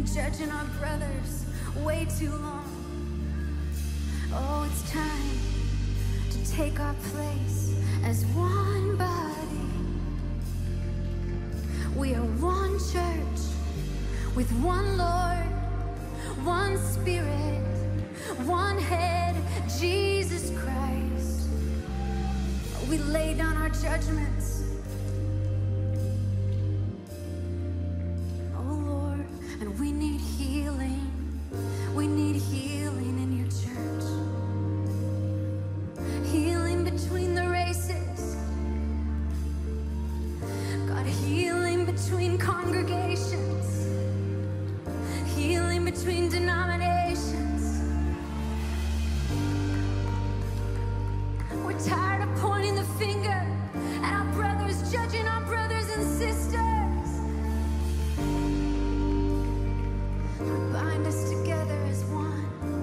judging our brothers way too long. Oh, it's time to take our place as one body. We are one church with one Lord, one Spirit, one head, Jesus Christ. We lay down our judgments, oh Lord, and we need healing. We need healing in your church. Healing between the races. God, healing between congregations. Healing between denominations. We're tired of pointing the finger at our brothers, judging our brothers and sisters. Bind us together as one.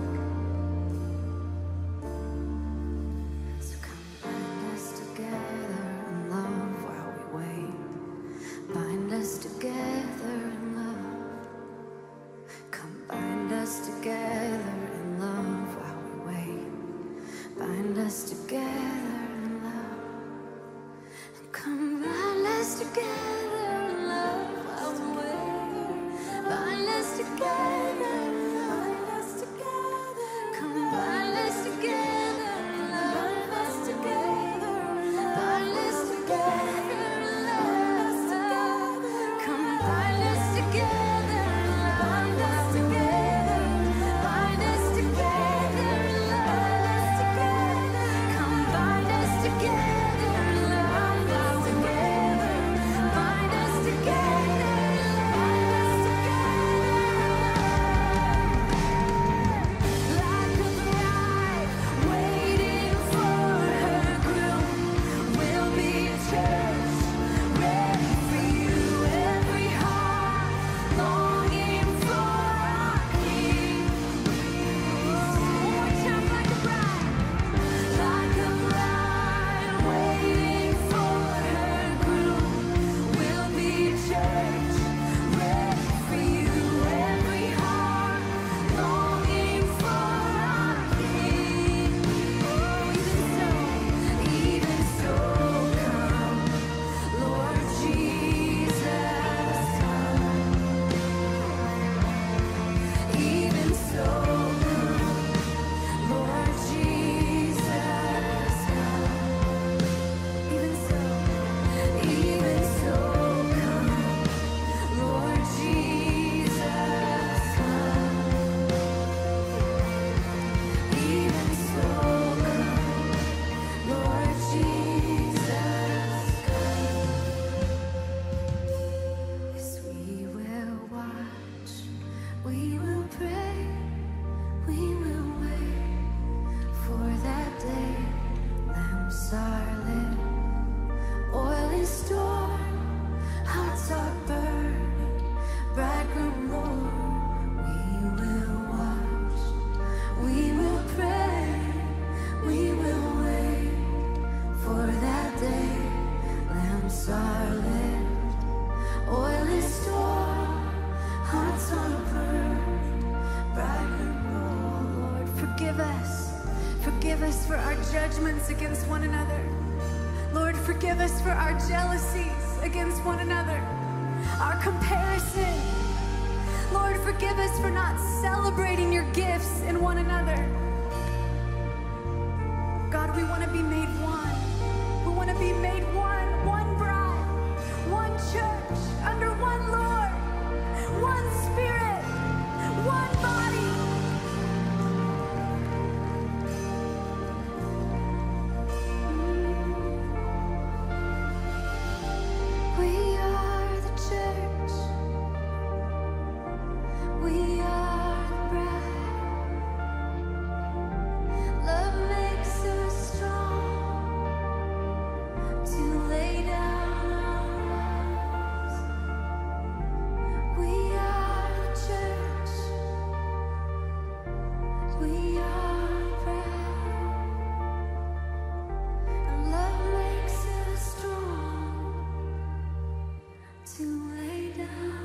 So come bind us together in love while we wait. Bind us together in love. Come bind us together in love while we wait. Bind us together in love. Come bind us together in love while we wait. Bind us together. Bind us together. Come bind us together in love. Bind us together. Bind us together in love. Come bind us together. Bind us together. Bind us together in love. Come bind us together in love. Bind us together. Like a bride waiting for her groom, we'll be a church ready for you. Every heart longing for our King. One more time, like a bride waiting for her groom, we'll be a church ready for you. Every heart longing for our King. Oh, even so, come, Lord Jesus, come. Even so, come, Lord Jesus, come. Even so, come, Lord Jesus, come. Even so, come, Lord Jesus, come. Yes, we will watch, we will pray, we will wait for that day. Lamps are lit, oil is stored, hearts are burning. Bridegroom Lord, we will watch, we will pray, we will wait for that day. Lamps are lit, oil is stored, hearts are burning. Bridegroom Lord, forgive us. Forgive us for our judgments against one another. Lord, forgive us for our jealousies against one another, our comparison. Lord, forgive us for not celebrating your gifts in one another. God, we want to be made one. We want to be made one bride, one church, under one Lord, one Spirit, one body. We are the church. We are the bride. Love makes us strong to lay down our lives. We are the church. We are the bride. And love makes us strong to lay down.